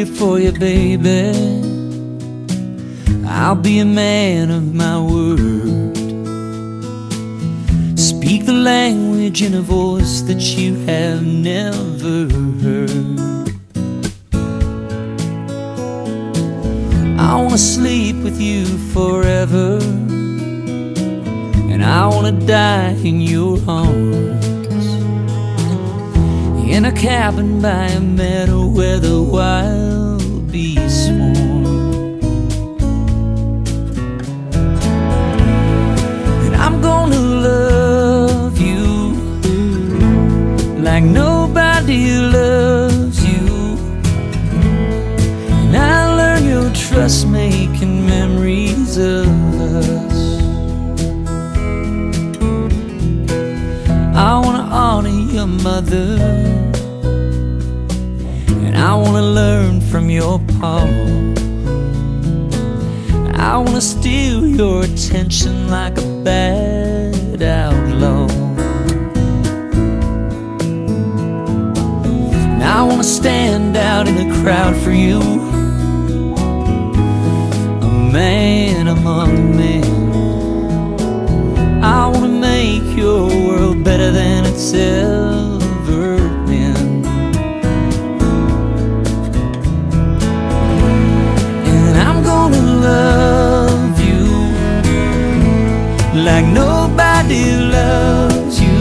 here for you, baby. I'll be a man of my word. Speak the language in a voice that you have never heard. I wanna sleep with you forever, and I wanna die in your arms, in a cabin by a meadow where the wild bees swarm. And I'm gonna love you like nobody loves you, and I learn your trust making memories of us. I wanna honor your mother, and I wanna learn from your pa. I wanna steal your attention like a bad outlaw. And I wanna stand out in the crowd for you, a man among men. I wanna make your world better than it's ever been. And I'm gonna love you like nobody loves you,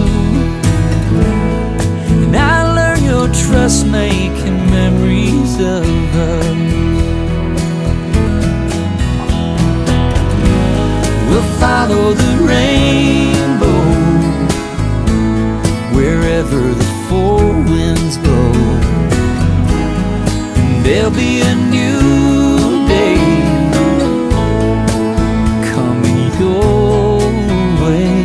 and I learn your trust making memories of us. We'll follow the rainbow wherever the four winds blow, and there'll be a new day coming your way.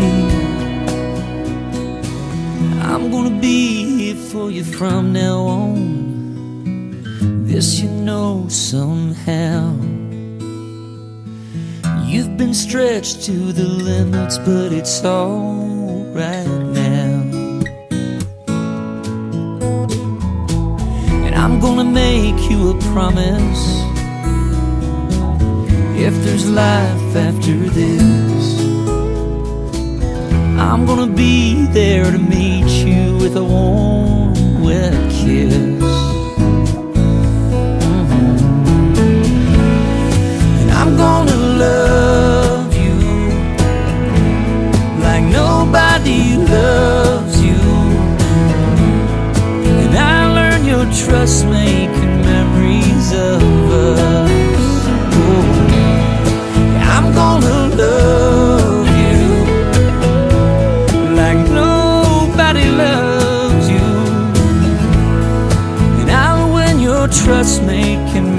I'm gonna be here for you from now on, this you know somehow. You've been stretched to the limits, but it's all right now. And I'm gonna make you a promise, if there's life after this, I'm gonna be there to meet you with a warm, wet kiss. And I'm gonna love you like nobody loves you, and I learn your trust making memories of us. Oh, I'm gonna love you like nobody loves you, and I'll win your trust making